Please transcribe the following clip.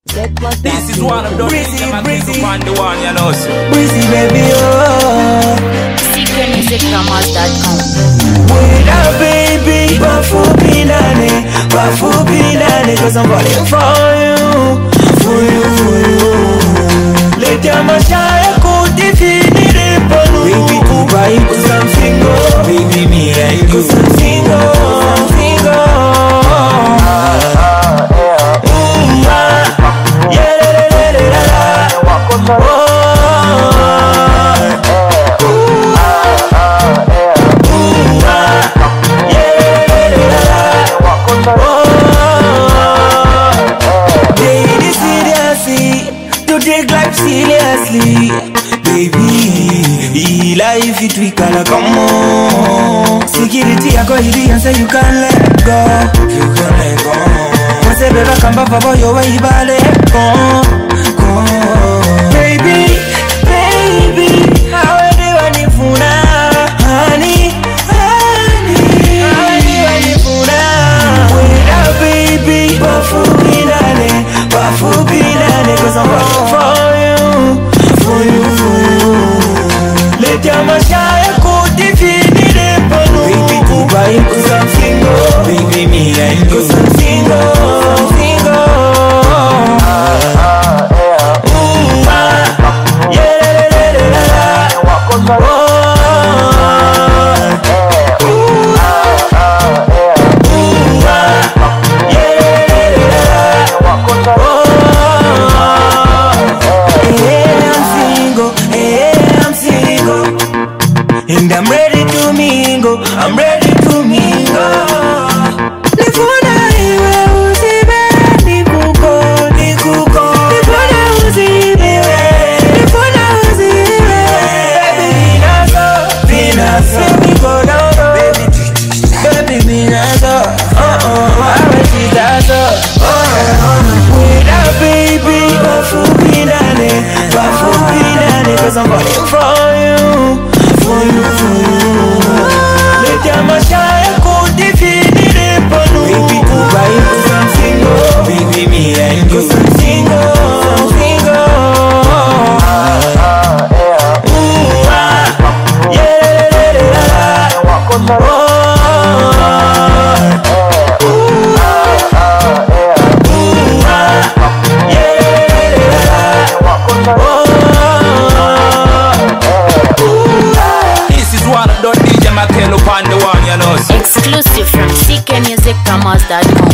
This is one of those things I'm going on the one, you know, sir. Breezy baby, oh. SecretMusicDramas.com. With a baby, bafu pinane, cause I'm falling for you. Let your mashaya kuti finire panu. Baby, Dubai, cause I'm single. Baby, me and you, cause I'm single. Take life seriously, baby. Life it we can come on. Security I go here and say you can't let go. You can't let go. Once a baby come back for your way, let go. Baby, how are you running for now, honey? With a baby, bafu pinane, cause I'm running for you. Let your mashaya kuti finire panu. Baby, Dubai, cause I'm single. Baby, me and you, cause I'm single. And I'm ready to mingle, Nifuna iwe uzibe, nikuko Nifuna uzibe, Baby, Minazo, baby, go down low. Baby, Minazo, with a baby, bafu pinane, cause I'm falling for you. Let your mashaya kuti finire panu. Baby, Dubai, cause I'm single. Baby, me and you, cause I'm single. Exclusive from SecretMusicDramas.com.